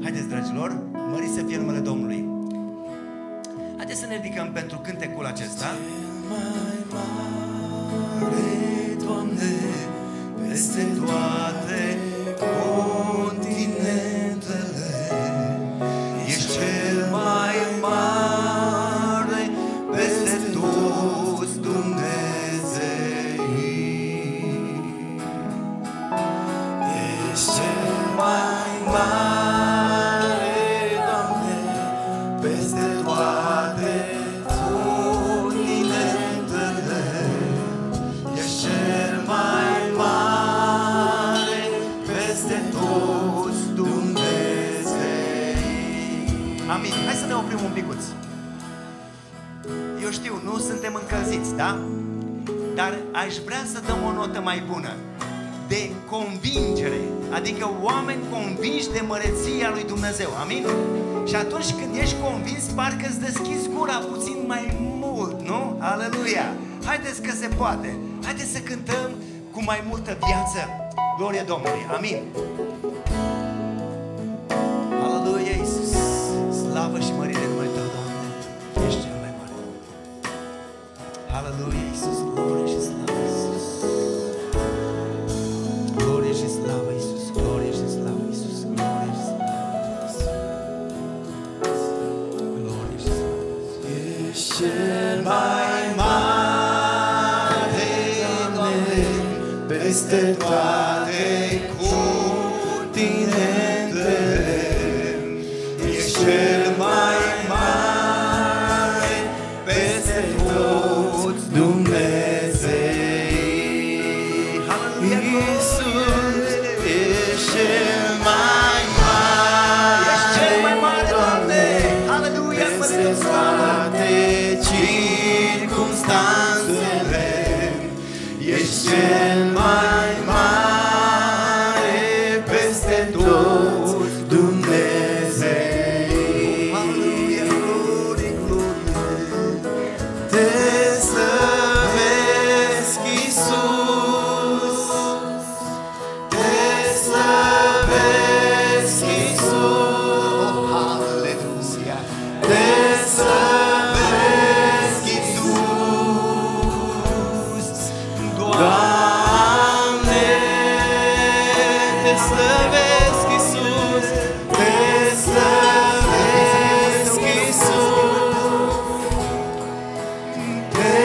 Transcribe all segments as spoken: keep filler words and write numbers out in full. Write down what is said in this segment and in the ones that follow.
Haideți, dragilor, măriți să fie numele Domnului. Haideți să ne ridicăm pentru cântecul acesta. Mai mare, Doamne, peste toate continentele, ești cel mai mare peste toți Dumnezei. Ești cel mai mare, Doamne, peste toate continentele, ești cel mai mare peste toți Dumnezei. Amin. Hai să ne oprim un picuț. Eu știu, nu suntem încălziți, da? Dar aș vrea să dăm o notă mai bună de convingere, adică oameni convinși de măreția lui Dumnezeu. Amin? Și atunci când ești convins, parcă îți deschizi gura puțin mai mult, nu? Aleluia! Haideți că se poate! Haideți să cântăm cu mai multă viață. Glorie Domnului! Amin! Aleluia, Iisus! Slavă și mărire numele Tău, Doamne! Ești cel mai mare! Aleluia, Iisus! Glorie și slavă, Iisus! Glorie și slavă, Iisus! Glorie și slavă, Iisus! Glorie și slavă, Iisus! Glorie și slavă, Iisus! Ești cel mai mare, Doamne, peste toate continentele, ești cel mai mare peste toți Dumnezei. Iisus, ești cel mai mare, ești cel mai mare, Doamne, aleluia, peste toate circumstanțele, ești cel mai mare peste toți Dumnezei. Aleluia, glorie, glorie. Te slăvesc, Iisus, te slăvesc, Iisus, aleluia, te slăvesc, Iisus, Doamne, te slăvesc, Iisus, te slăvesc, Iisus, te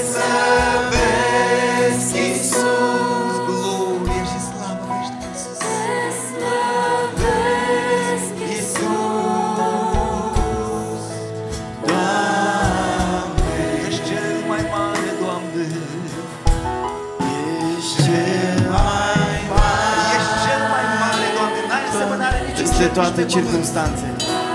slăvesc, Iisus, glorie și slavă ești, Iisus, te slăvesc, Iisus, Doamne, ești cel mai mare, Doamne, ești cel mai mare, ești cel mai mare, Doamne, n-ai asemănare niciun Peste cer, toate nici pe pământ. circumstanțele.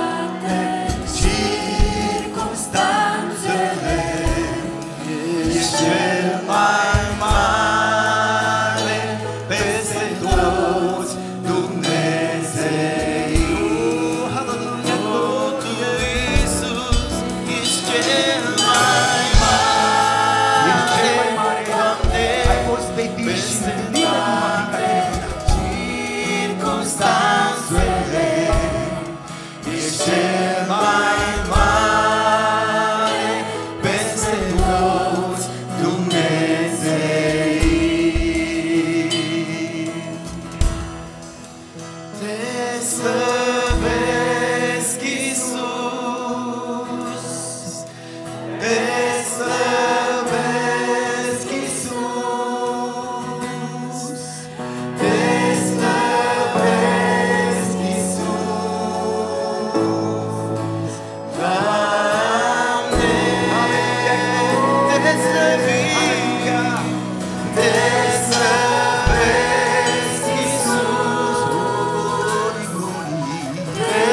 Circumstanțele, ești cel mai mare peste toți Dumnezei. Aleluia, Tu, Iisus, ești cel mai mare, ești cel mai mare, Doamne, ai fost pe tine și nimeni nu va fi ca tine. Circumstanțele, ești cel mai mare peste toți Dumnezei. Te slăvesc, Iisus, te slăvesc, Iisus, te slăvesc, Iisus, Doamne, te slăvim, te slăvesc, Iisus, te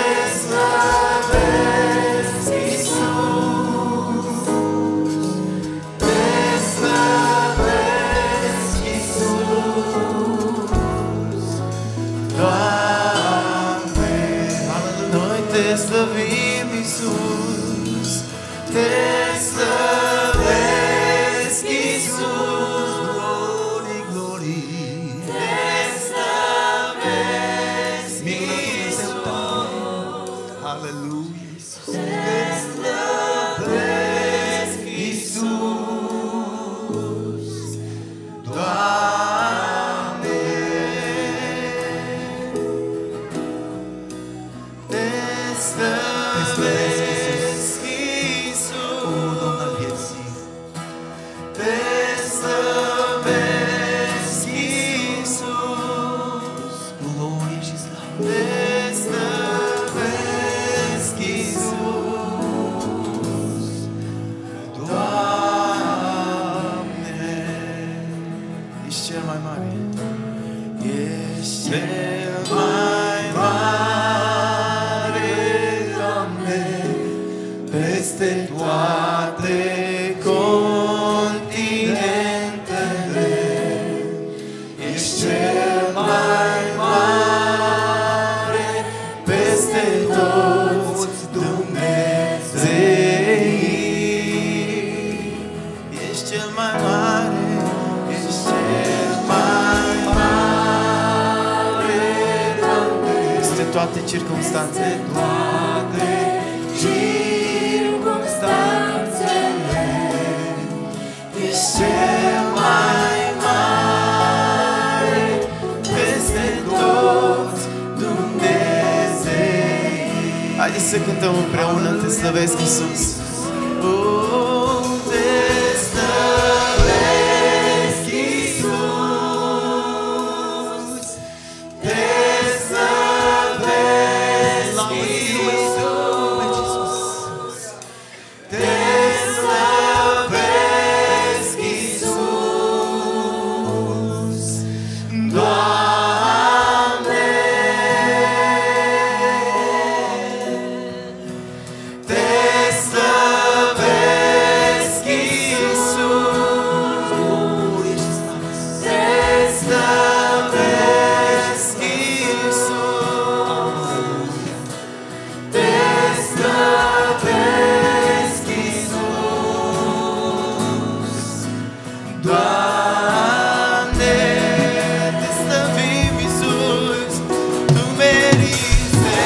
slăvesc, Iisus, te slăvesc, Iisus, Doamne, noi te slăvim, Iisus, te slăvesc, Iisus, glorii, glorii, te slăvesc, Iisus, Ești cel mai mare. Ești cel mai mare, Doamne, peste toate continentele. Ești cel mai mare peste toți Dumnezei. Ești cel mai mare, ești cel mai mare, Doamne, peste toate circumstanțele. Toate circumstanțele. Ești cel mai mare peste toți Dumnezei. Haideți să cântăm împreună, te slăvesc, Iisus. Oh, te slăvesc, Iisus. Te slăvesc, Iisus. Te slăvesc, Iisus. Doamne, te slăvesc, Iisus. Te slăvesc, Iisus. Te slăvesc, Iisus. Doamne, te slăvim, Iisus. Tu meriți. Te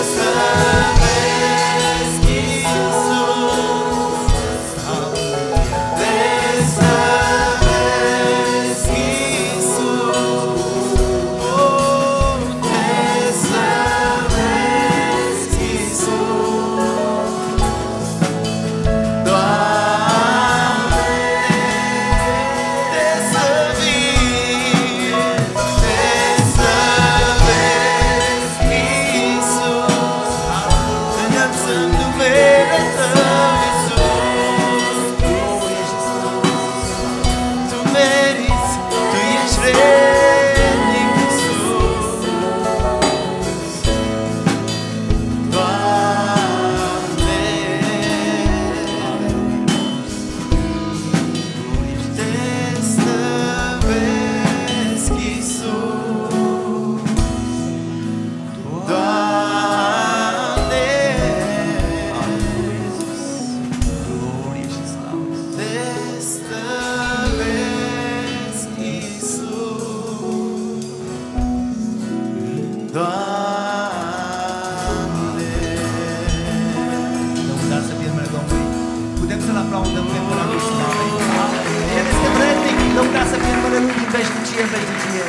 slăvesc, Iisus. Te slăvesc, Iisus. Oh, te slăvesc, Iisus. Doamne, te slăvim, te slăvesc, Iisus. Înălțăm numele Tău, Iisus. Tu meriți, Tu ești vrednic, Iisus. Doamne, te slăvesc, Iisus. Doamne, Glorie și slavă. te slăvesc, Iisus. Doamne, Lăudați să fie numele Domnului. Putem să-L aplaudăm pe împăratul Slavei. El este vrednic. Lăudați să fie numele Lui din veșnicie în veșnicie.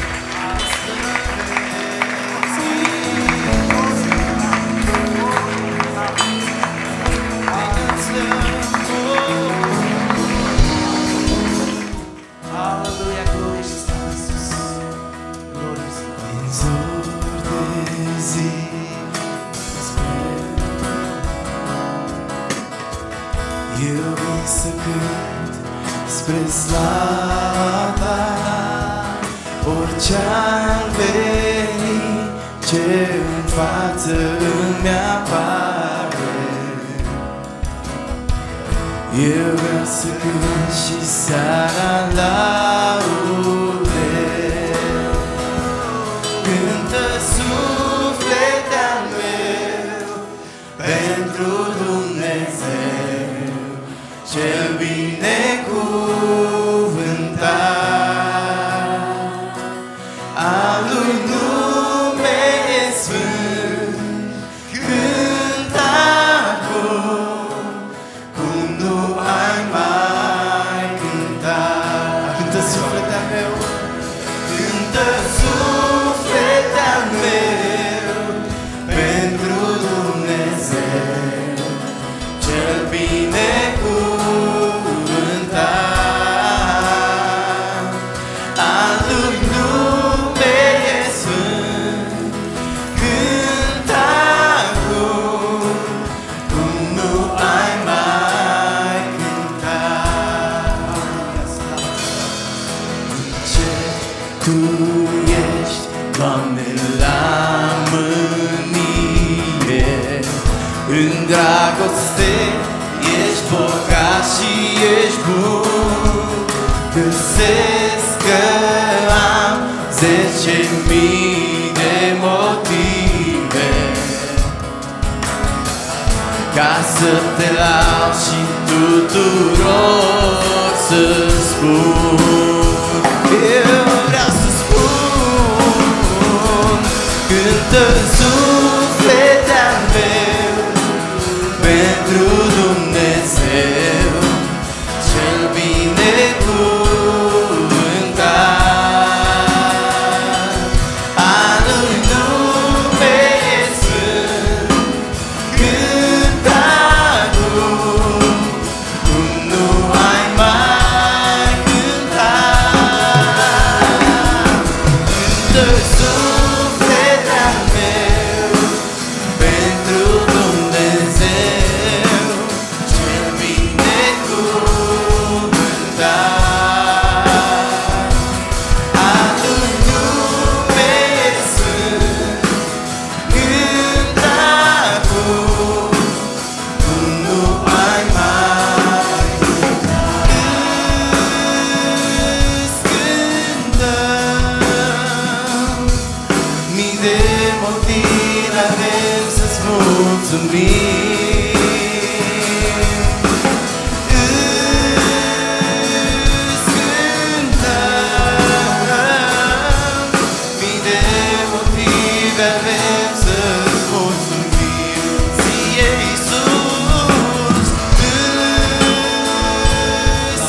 Aleluia, glorie și slavă, Iisus. Glorie și slavă. din zor de zi eu vin să cânt spre slava Ta. Orice-ar veni, ce în față îmi apare, eu vreau să cânt și seara laude. Cântă sufletul meu pentru Dumnezeu cel binecuvântat. Al lui nume e sfânt. Cântă acum cum nu ai mai cântat. Cântă sufletul meu, cântă sufletul meu pentru Dumnezeu cel binecuvântat. Al lui nume e sfânt. Cântă acum cum nu ai mai cântat. Tu ești, Doamne, la mânie. În dragoste ești bogat și ești bun. Găsesc că am zece mii de motive ca să te laud și tuturor să spun. Eu vreau să spun, cântă sufletul meu pentru Dumnezeu cel binecuvântat. Al-Lui nume e sfânt, cântă acum, cum nu ai mai cântat. Cântă sufletul meu pentru Dumnezeu cel binecuvântat. Al-Lui nume e sfânt, cântă acum, cum nu ai mai cântat. Îți cântăm, mii de motive avem să-ți mulțumim. Îți cântăm, mii de motive avem să-ți mulțumim. Ție, Iisus, îți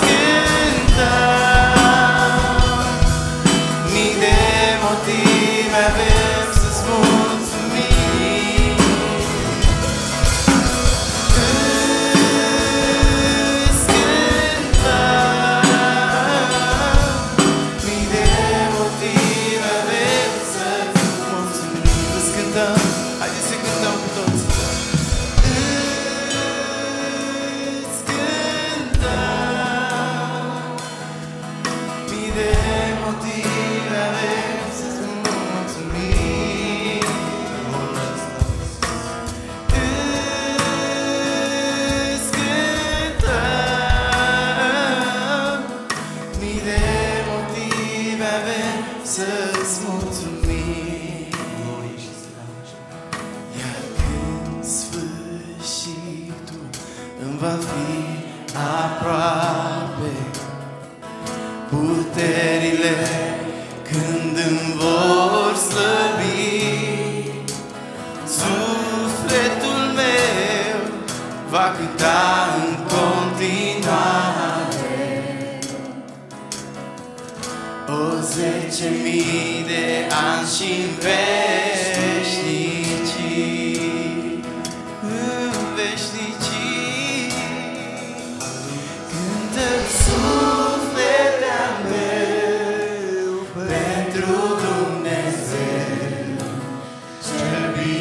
cântăm, mii de motive avem să-ți mulțumim. Îți cântăm, mii de motive avem să-ți mulțumim. Îți cântăm, haideți să cântăm cu toți. Îți cântăm, mii de motive avem să-ți mulțumim. Îți cântăm, mii de motive avem să-ți mulțumim. Iar când sfârșitul îmi va fi aproape, puterile când îmi vor slăbi, sufletul meu va cânta în continuare. O zece mii de ani și-n veșnicii, în veșnicii, cântă sufletul meu pentru Dumnezeu cel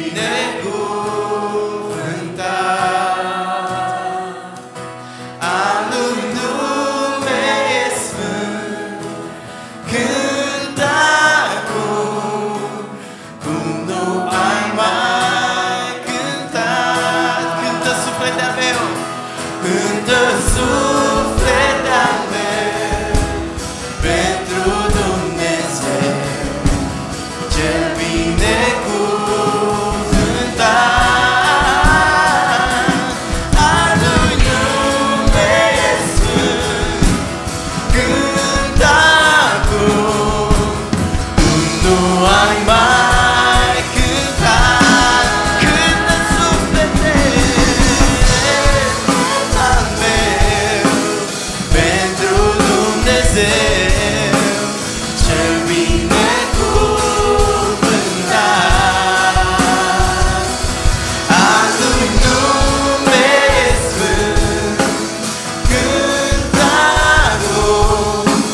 binecuvântat. Al-Lui nume e sfânt, cântă acum, cum nu ai mai cântat. Cântă sufletul meu, cântă sufletul meu pentru Dumnezeu cel binecuvântat. Al-Lui nume e sfânt, cântă acum, cum nu ai mai cântat. Cântă sufletul al meu pentru Dumnezeu cel binecuvântat. Al-Lui nume e sfânt, cântă acum,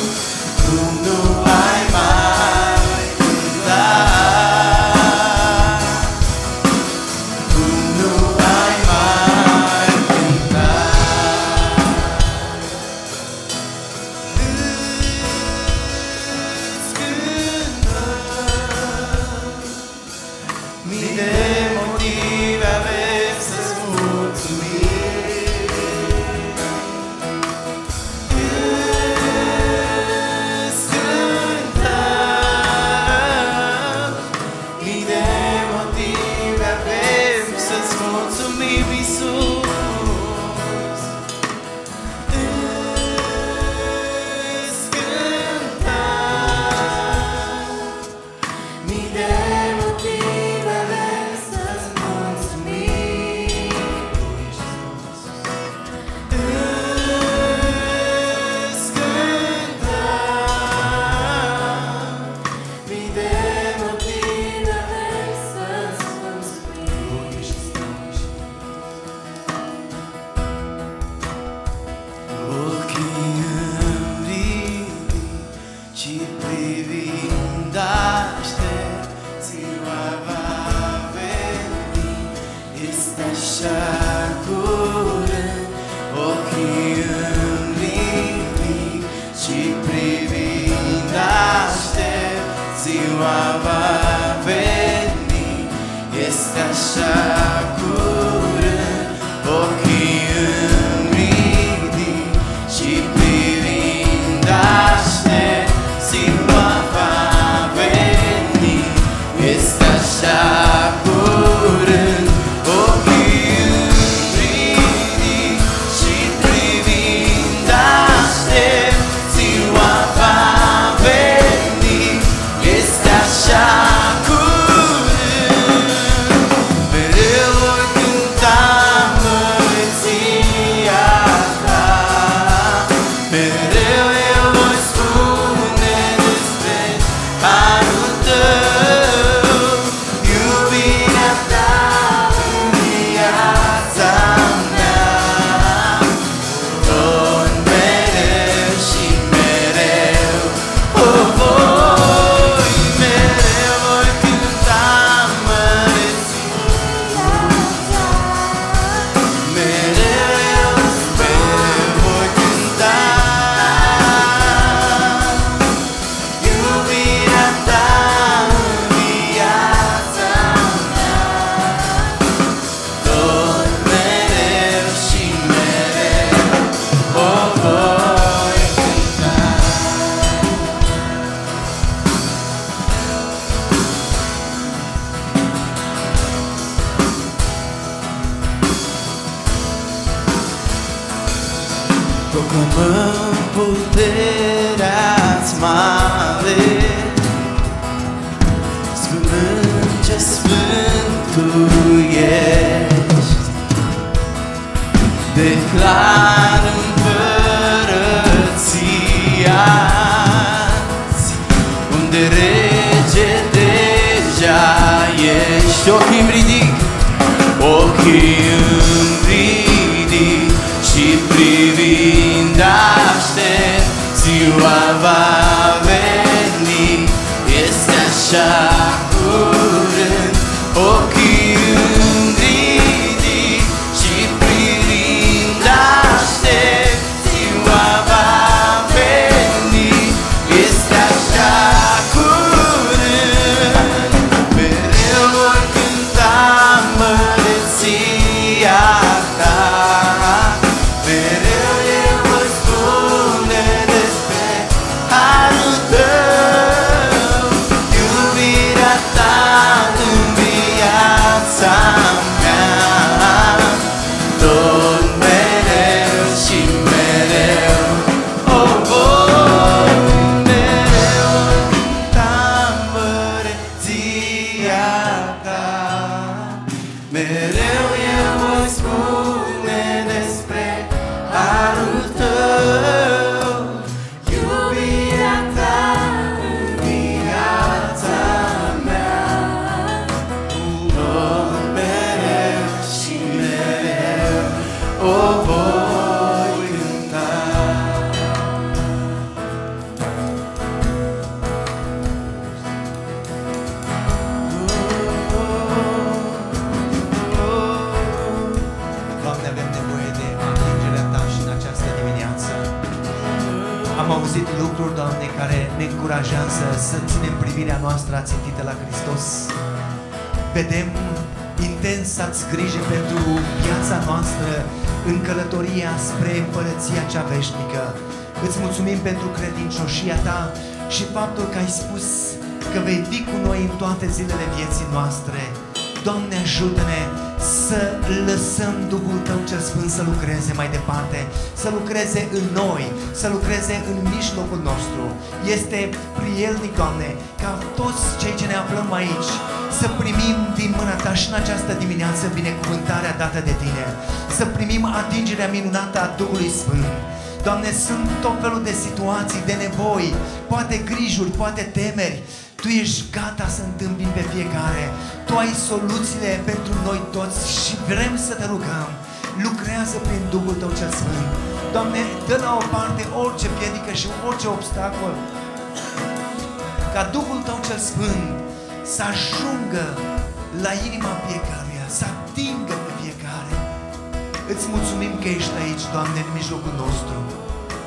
privind aștept, ziua va veni. Este așa curând, ochii îmi ridic și privind aștept, ziua va veni. Este așa curând, ochii îmi ridic și privind aștept, ziua va veni. Este așa curând, mereu voi cânta măreția ta, mereu eu voi spune despre harul tău, iubirea ta în viața mea, tot mereu și mereu o voi, mereu voi cânta măreția ta, mereu eu sper voi cânta iubirea ta în viața mea, tot mereu și mereu o voi cânta. Proclamăm puterea-ți mare, spunând ce sfânt tu ești. Declar împărăția-ți, unde rege deja ești. Ochii-mi ridic, ochii îmi ridic și privind aștept, ziua va veni. Este așa curând, ochii îmi ridic și privind aștept, ziua va veni. Este așa curând, mereu voi cânta măreția ta, mereu eu voi spune despre harul tău, iubirea ta în viața mea, tot mereu și mereu o voi, mereu cânta măreția ta, mereu eu voi spune despre harul tău, iubirea ta în viața mea, tot mereu și mereu o voi cânta. Doamne, avem nevoie de atingerea Ta și în această dimineață. Am auzit lucruri, Doamne, care ne încurajează să ținem privirea noastră ațintită la Hristos. Vedem intens să-ți grijă pentru viața noastră în călătoria spre împărăția cea veșnică. Îți mulțumim pentru credincioșia Ta și faptul că ai spus că vei fi cu noi în toate zilele vieții noastre. Doamne, ajută-ne să lăsăm Duhul Tău cel Sfânt să lucreze mai departe, să lucreze în noi, să lucreze în mijlocul nostru. Este prielnic, Doamne, ca toți cei ce ne aflăm aici să primim din mâna Ta și în această dimineață binecuvântarea dată de Tine, să primim atingerea minunată a Duhului Sfânt. Doamne, sunt tot felul de situații, de nevoi, poate grijuri, poate temeri. Tu ești gata să întâmpini pe fiecare. Tu ai soluțiile pentru noi toți și vrem să Te rugăm. Lucrează prin Duhul Tău cel Sfânt. Doamne, dă la o parte orice piedică și orice obstacol, ca Duhul Tău cel Sfânt să ajungă la inima fiecăruia, să atingă pe fiecare. Îți mulțumim că ești aici, Doamne, în mijlocul nostru.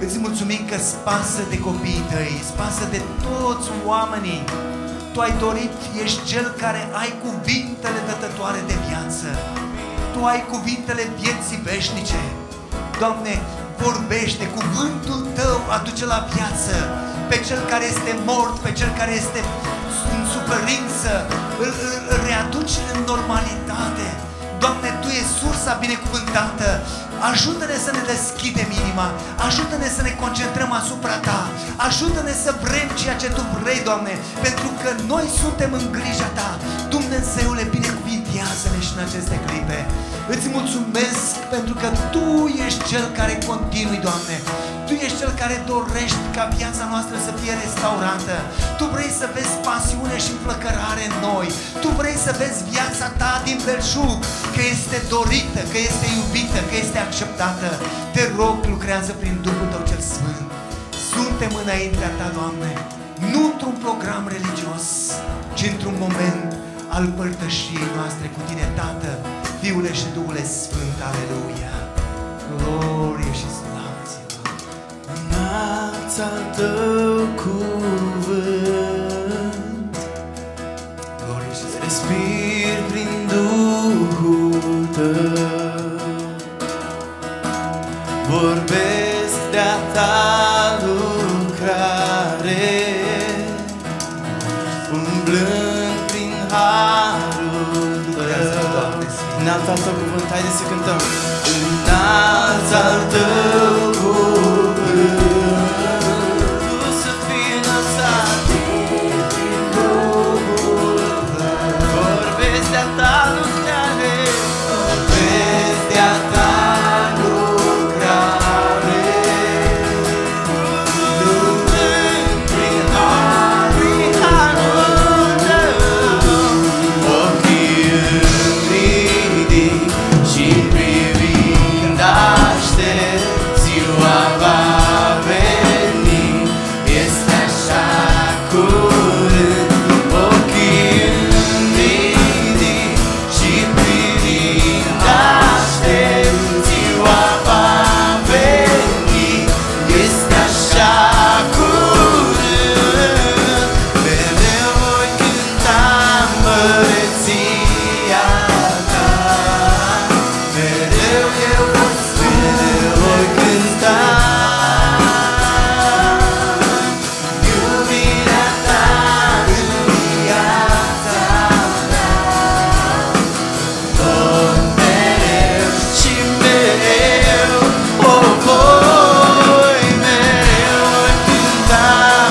Îți mulțumim că îți pasă de copiii tăi, îți pasă de toți oamenii. Tu ai dorit, ești Cel care ai cuvintele dătătoare de viață. Tu ai cuvintele vieții veșnice. Doamne, vorbește, cuvântul Tău aduce la viață pe cel care este mort, pe cel care este în suferință, îl, îl, îl readuci în normalitate. Doamne, Tu ești sursa binecuvântată. Ajută-ne să ne deschidem inima, ajută-ne să ne concentrăm asupra Ta, ajută-ne să vrem ceea ce Tu vrei, Doamne, pentru că noi suntem în grija Ta. Dumnezeule, binecuvintează-ne și în aceste clipe. Îți mulțumesc pentru că Tu ești Cel care continui, Doamne. Tu ești Cel care dorești ca viața noastră să fie restaurată. Tu vrei să vezi pasiune și înflăcărare în noi. Tu vrei să vezi viața Ta din belșug, că este dorită, că este iubită, că este acceptată. Te rog, lucrează prin Duhul Tău cel Sfânt. Suntem înaintea Ta, Doamne, nu într-un program religios, ci într-un moment al părtășiei noastre cu Tine, Tată, Fiule și Duhule Sfânt. Aleluia! Glorie și slavă Ție! Înalți al Tău cuvânt, Glorie și slavă! respir prin Duhul Tău, vorbesc de-a Ta lucrare, umblând prin harul Tău. Înalți al Tău cuvânt, haideți să cântăm. Înalți al Tău cuvânt, Tu să fii înălțat prin Duhul Tău, vorbesc de-a Ta lucrare, vorbesc de-a Ta lucrare, umblând prin harul Tău, ochii îmi ridic și privind aștept ziua va veni, este așa curând. Ochii îmi ridic și privind aștept ziua va veni, este așa curând. Mereu voi cânta măreția Ta, mereu eu mereu voi cânta iubirea Ta în viața mea. Tot mereu și mereu o voi, mereu voi cânta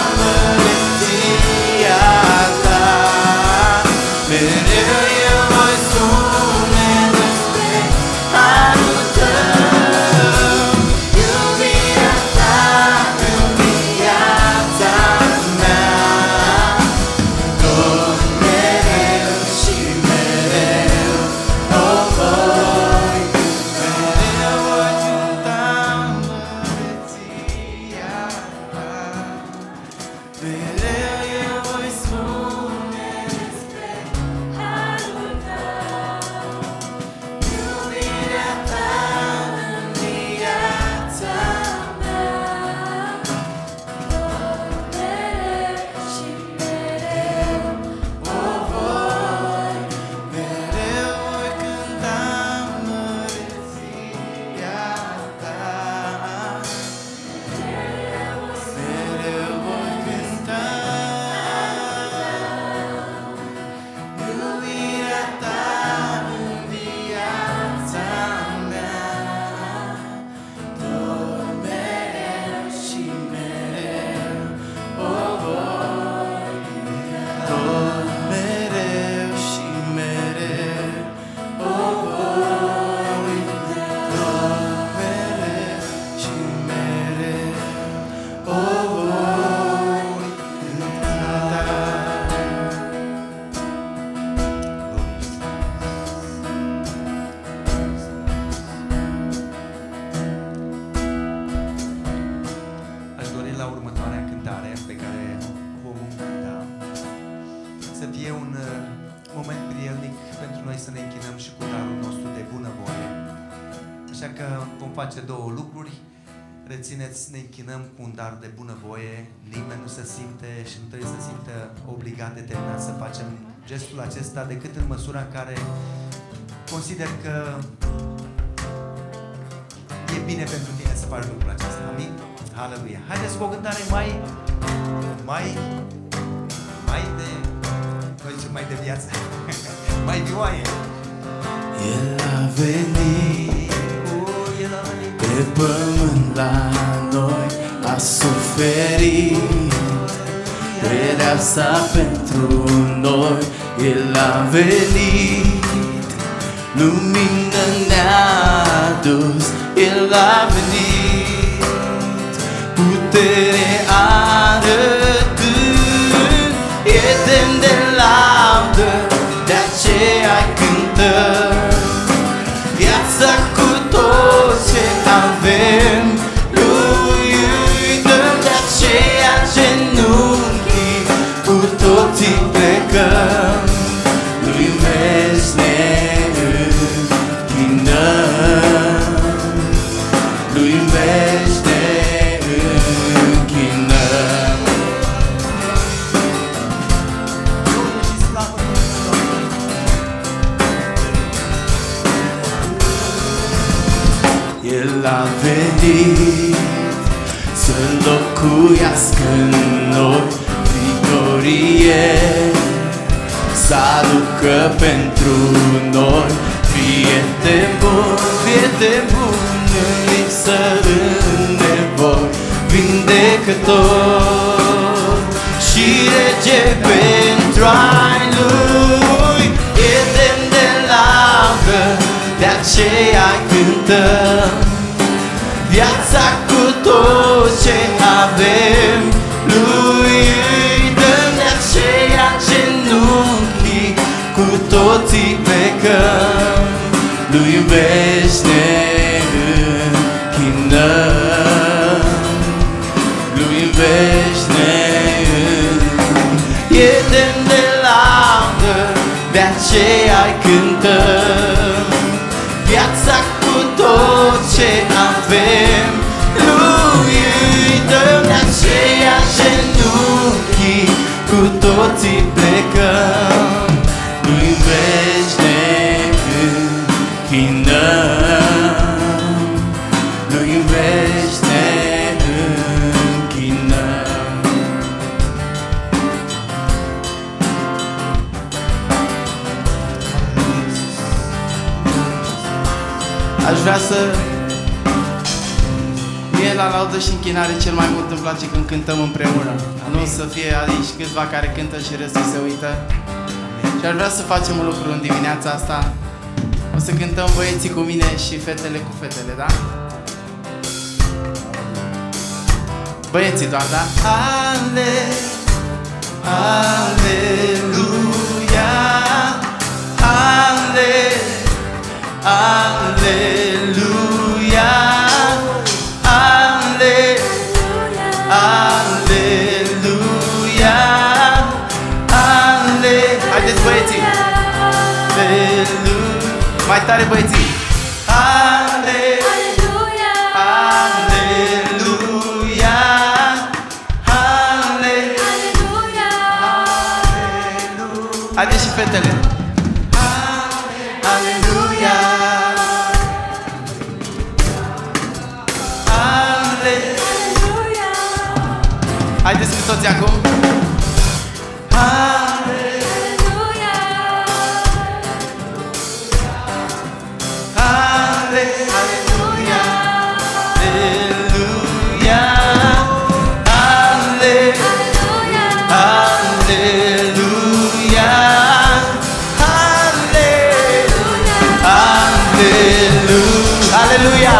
măreția Ta, mereu eu voi spune despre harul Tău, iubirea Ta în viața mea. Tot mereu și mereu o voi, mereu voi cânta măreția Ta, mereu eu voi spune despre harul Tău, iubirea Ta în viața mea. Tot mereu și mereu o voi, mereu voi cânta măreția Ta, mereu voi cânta iubirea Ta în viața mea. Tot mereu și mereu o voi, tot mereu și mereu o voi, tot mereu și mereu o voi cânta. Aș dori la următoarea cântare pe care o vom cânta să fie un uh, moment prielnic pentru noi să ne închinăm și cu darul nostru de bunăvoie. Așa că vom face două lucruri. rețineți, ne închinăm cu un dar de bunăvoie, nimeni nu se simte și nu trebuie să simtă obligat, determinat să facem gestul acesta decât în măsura în care consider că e bine pentru tine să faci lucrul acesta. Amin? Haleluia! Haideți cu o cântare mai, mai, mai de, noi zicem mai de viață, mai vioaie. El a venit pe pământ la noi, a suferit pedeapsa pentru noi. El a venit, lumină ne-a adus. El a venit, putere arătând, e demn de laudă, de aceea cântăm. Viața cu tot ce avem lui îi dăm, de aceea genunchii cu toții plecăm. Lui vezi ne închinăm, lui vezi ne închinăm. El a venit să locuiască în noi victorie, să aducă pentru noi prieten bun, prieten bun în lipsă, în nevoi, vindecător și rege pentru ai lui. E demn de laudă, de aceea cântăm. Viața cu tot ce avem lui îi dăm, de aceea genunchii cu toții plecăm. Lui iubești ne închinăm, lui iubești ne închinăm. E demn de laudă, de aceea cântăm. Viața cu tot ce avem lui îi dăm, de aceea genunchii cu toții plecăm. Lui veci ne închinăm, lui veci ne închinăm. Aș vrea să... Mie la laudă și închinare cel mai mult îmi place când cântăm împreună. Nu să fie aici câțiva care cântă și restul se uită. Și aș vrea să facem un lucru în dimineața asta. O să cântăm băieții cu mine și fetele cu fetele, da? Băieții doar, da? Ale, aleluia, ale, aleluia, ale, aleluia, ale. Haideți băieții! Mai tare băieții! Ale, aleluia, aleluia, ale, aleluia, aleluia. Haideți și fetele! Aleluia, aleluia. Haideți cu toți acum! Aleluia, aleluia, aleluia, aleluia, aleluia, aleluia,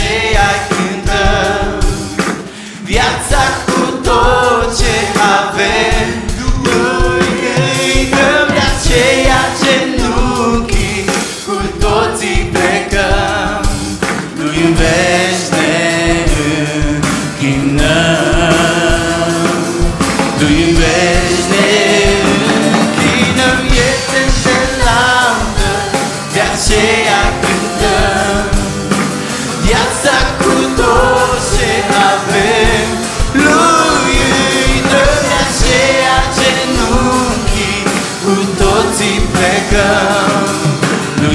Viața cu tot ce avem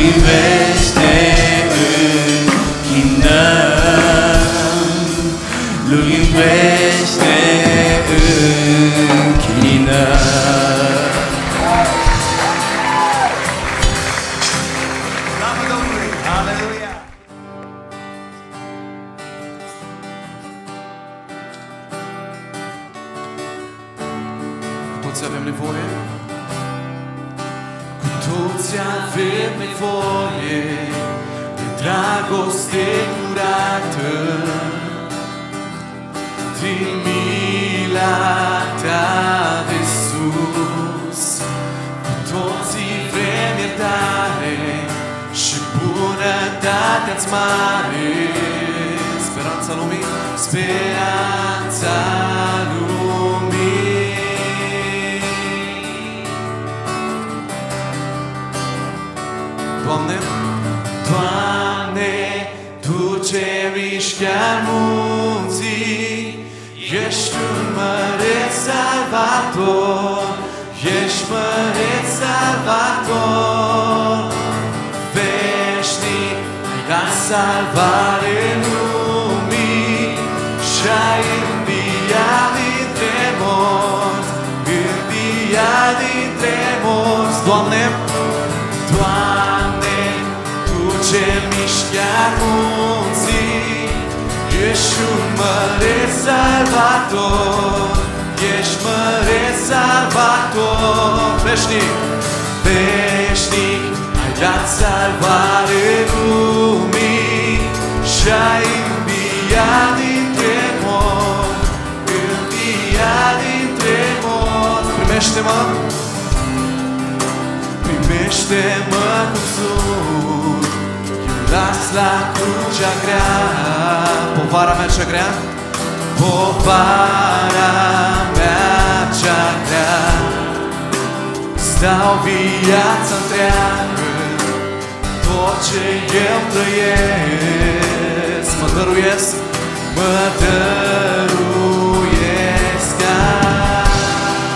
vește închinăm, lui în vește închinăm. Slavă Domnului! Aleluia! Toți avem nevoie? Cu toți avem nevoie de dragoste curată, din mila ta de sus. Cu toții vrem iertare și bunătatea-ți mare. Speranța lumii, speranța lumii. Doamne, Doamne, Tu ce miști chiar munții, ești un măreț salvator, ești măreț salvator. Veșnic, ai dat salvare lumii și-ai înviat dintre morți, înviat dintre morți. Doamne, Doamne, Tu ce miști chiar munții, ești un măreț salvator, ești măreț salvator. Veșnic, veșnic, ai dat salvare lumii și-ai înviat dintre morți, înviat dintre morți. Primește-mă, primește-mă cum sunt, eu las la crucea grea. Povara mea cea grea, povara mea cea grea. Stau viața întreagă, tot ce eu trăiesc, mă dăruiesc, mă dăruiesc azi.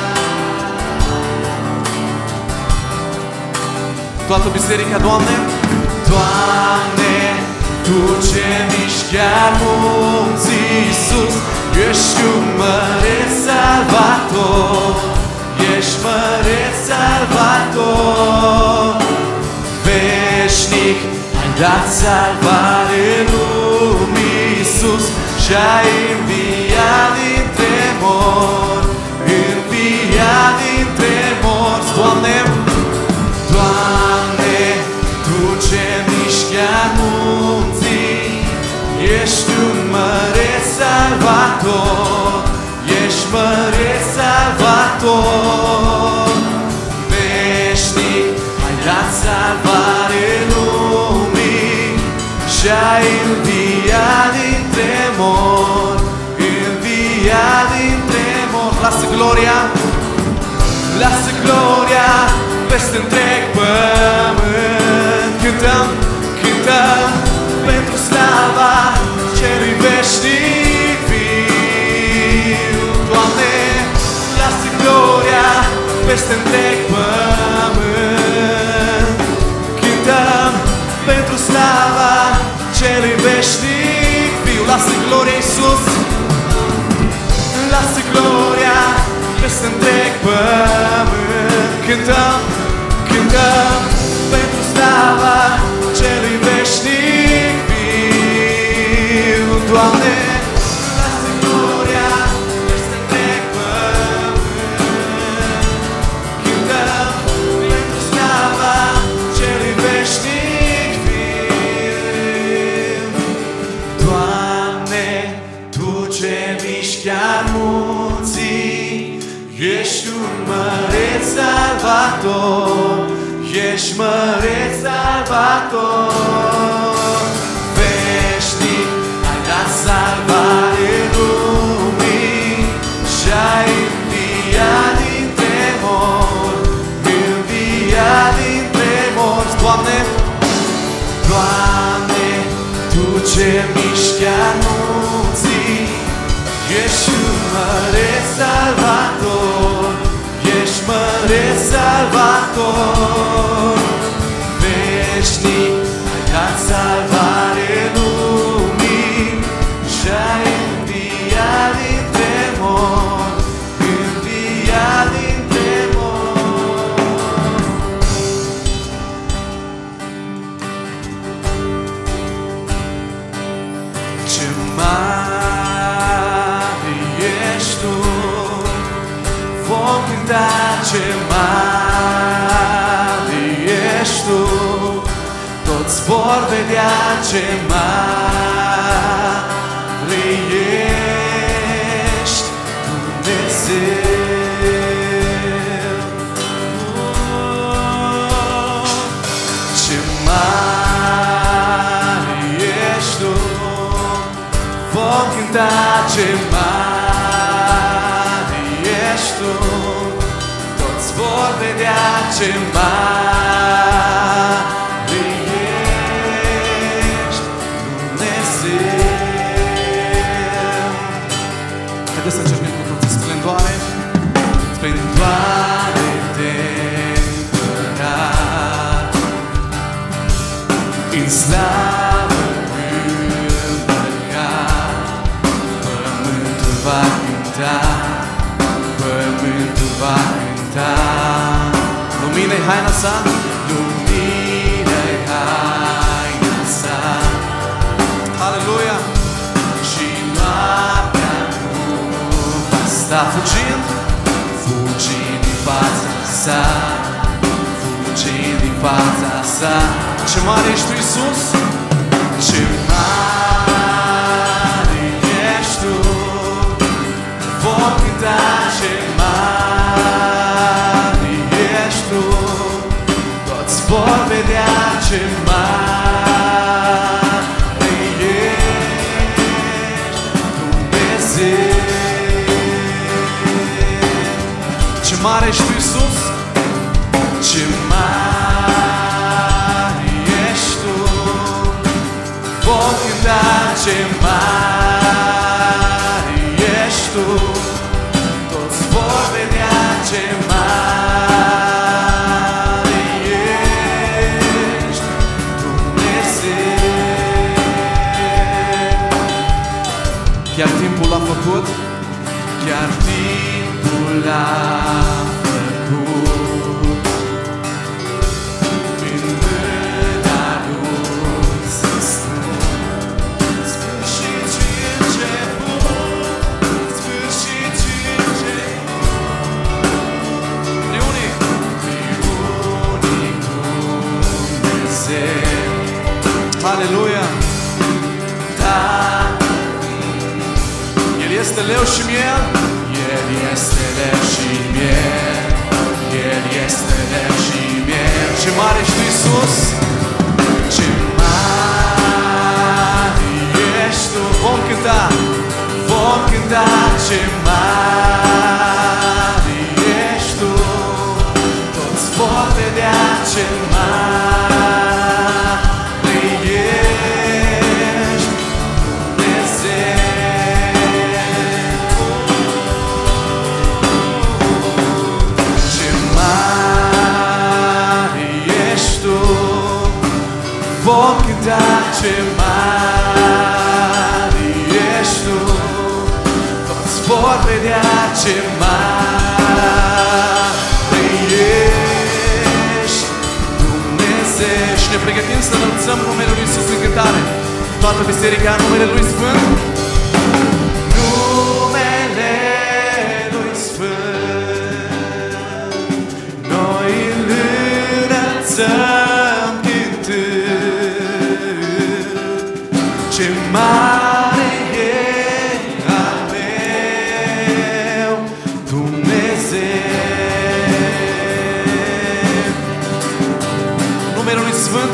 Toată biserica, Doamne, Doamne, Tu ce miști chiar munții, Iisus, ești un măreț salvator, ești măreț salvator. Veșnic, ai dat salvare lumii, Iisus, și-ai înviat dintre morți, înviat dintre morți. Doamne, Doamne, Tu ce miști chiar munții, ești un măreț salvator, ești măreț salvator. Veșnic, ai dat salvare lumii și-ai înviat dintre morți, înviat dintre morți. Lasă gloria, lasă gloria peste întreg pământ. Cântăm, cântăm pentru slava celui veșnic viu. Doamne, lasă gloria peste întreg pământ. Cântăm pentru slava celui veșnic viu. Lasă gloria, Iisus, lasă gloria peste întreg pământ. Cântăm, cântăm pentru slava celui veșnic viu. Doamne, lasă gloria peste întreg pământ. Cântăm pentru slava celui veșnic viu. Doamne, Tu ce miști chiar munții, ești un măreț salvator, ești măreț salvator. Veșnic, ai dat salvare lumii și-ai înviat dintre morți, înviat dintre morți. Doamne, Doamne, Tu ce miști chiar munții, ești un măreț salvator, ești măreț salvator. Veșnic, toți vor vedea ce mare ești, Dumnezeu. Ce mare ești Tu, vom cânta ce mare ești Tu, toți vor vedea ce mare ești, Dumnezeu. Haideți să încercăm cu toții splendoare, splendoare de împărat, în slavă împăcat, pământul va cânta, pământul va cânta. Lumină-i haina sa, lumină-i haina sa. Aleluia! Și noaptea nu va sta fugind, fugind din fața sa, fugind din fața sa. Ce mare ești Tu, Iisus! Ce mare ești Tu! Vom cânta ce mare ești Tu, toți vor vedea ce mare ești, Dumnezeu. Ce mare ești Tu, Iisus! Ce mare ești Tu, vom cânta ce mare ești Tu, toți vor vedea ce mare ești, Dumnezeu. Chiar timpul l-a făcut, chiar timpul l-a făcut, în mâna Lui să stăm, sfârșit și început, sfârșit și început. E unic, e unic Dumnezeu. Aleluia! Da, El este leu și miel, El este leu și miel, El este leu și miel. Ce mare ești Tu, Iisus! Ce mare ești Tu! Vom cânta, vom cânta ce mare ești Tu, toți vor vedea ce mare ești, Dumnezeu. Ce mare ești Tu, vom cânta ce mare ești Tu, toți vor vedea ce mare ești, Dumnezeu. Și ne pregătim să înălțăm numele Lui Iisus în cântare. Toată biserica în numele Lui Sfânt. Numele Lui Sfânt, noi îl înălțăm cântând. Ce mare e al meu Dumnezeu. Numele Lui Sfânt,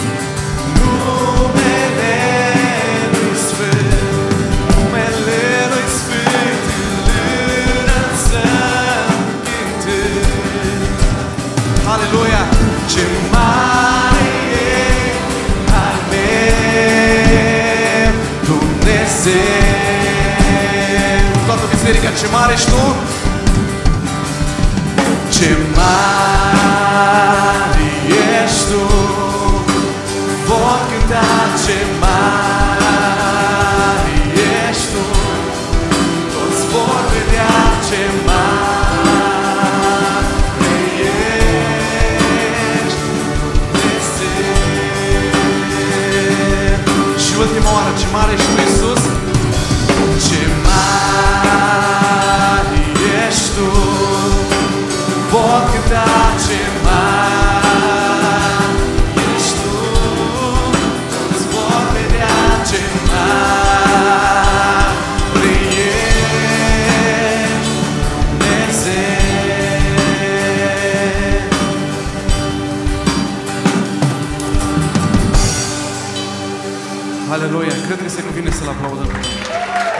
numele Lui Sfânt, numele Lui Sfânt, îl înălțăm cântând. Aleluia! Ce mare e al meu Dumnezeu. Toată biserica, ce mare ești Tu! Ce mare ești Tu, vom cânta ce mare ești Tu, toți vor vedea ce mare ești, Dumnezeu. Și ultima oară, ce mare ești Tu, Iisus! Ce mare ești Tu, vom cânta ce mare ești Tu, Aleluia! Cred că se cuvine să-L aplaudăm.